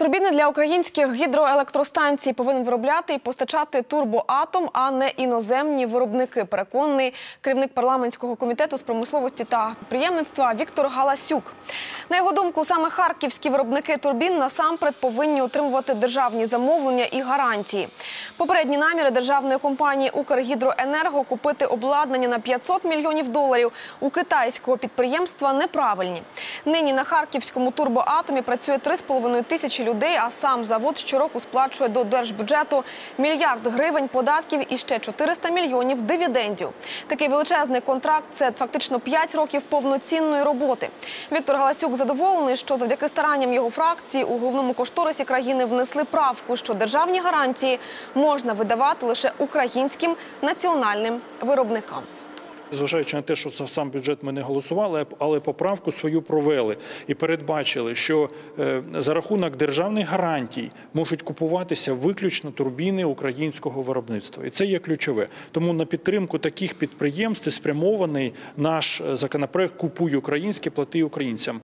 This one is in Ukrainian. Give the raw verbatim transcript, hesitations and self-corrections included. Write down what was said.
Турбіни для українських гідроелектростанцій повинен виробляти і постачати «Турбоатом», а не іноземні виробники, переконаний керівник парламентського комітету з промисловості та підприємництва Віктор Галасюк. На його думку, саме харківські виробники турбін насамперед повинні отримувати державні замовлення і гарантії. Попередні наміри державної компанії «Укргідроенерго» купити обладнання на п'ятсот мільйонів доларів у китайського підприємства неправильні. Нині на харківському «Турбоатомі» працює три з половиною тисячі людей, а сам завод щороку сплачує до держбюджету мільярд гривень податків і ще чотириста мільйонів дивідендів. Такий величезний контракт – це фактично п'ять років повноцінної роботи. Віктор Галасюк задоволений, що завдяки старанням його фракції у головному кошторисі країни внесли правку, що державні гарантії можна видавати лише українським національним виробникам. Зважаючи на те, що за сам бюджет ми не голосували, але поправку свою провели і передбачили, що за рахунок державних гарантій можуть купуватися виключно турбіни українського виробництва. І це є ключове. Тому на підтримку таких підприємств спрямований наш законопроект «Купуй українське, плати українцям».